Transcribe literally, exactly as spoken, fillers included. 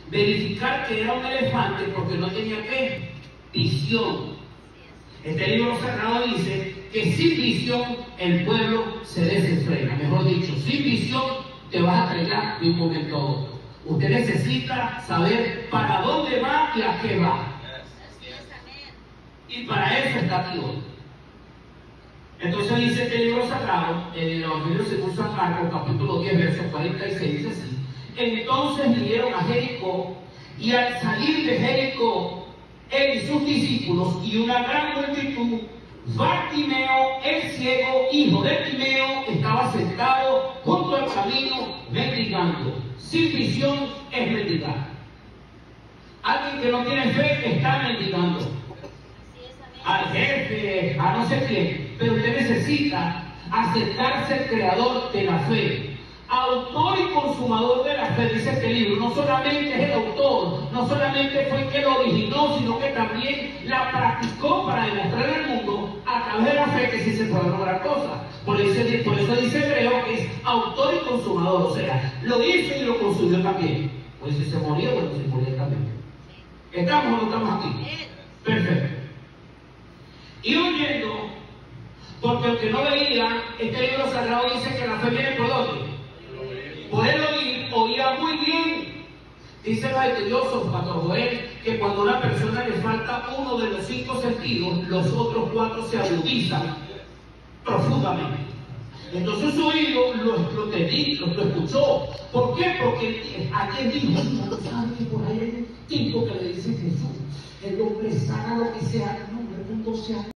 verificar que era un elefante porque no tenía ¿qué? Visión. Este libro sagrado dice que sin visión el pueblo se desenfrena. Mejor dicho, sin visión te vas a frenar de un momento a otro. Usted necesita saber para dónde va y a qué va. Y para eso está aquí hoy. Entonces dice este libro sagrado, en el Evangelio según San Marcos, capítulo diez, verso cuarenta y seis, dice así: entonces vinieron a Jericó, y al salir de Jericó, él y sus discípulos y una gran multitud, Bartimeo, el ciego, hijo de Timeo, estaba sentado junto al camino mendigando. Sin visión es mendigar. Alguien que no tiene fe está mendigando. Al jefe, a no sé quién, pero usted necesita acercarse al creador de la fe, autor y consumador de la fe. Dice este libro, no solamente es el autor, no solamente fue el que lo originó, sino que también la practicó para demostrar al mundo a través de la fe que sí se puede lograr cosas. Por eso, por eso dice Hebreo que es autor y consumador, o sea, lo hizo y lo consumió también. Pues si se moría, bueno, se moría también. ¿Estamos o no estamos aquí? Perfecto. Y oyendo, porque aunque no veía, este libro sagrado dice que la fe viene por dónde. Por él oír, oía muy bien. Dice el estudioso Pastor Joel que cuando a una persona le falta uno de los cinco sentidos, los otros cuatro se agudizan profundamente. Entonces su oído lo, lo, tenía, lo, lo escuchó. ¿Por qué? Porque alguien dijo, no sabe que por ahí hay un tipo que le dice Jesús, el hombre sana lo que sea, no, el mundo sea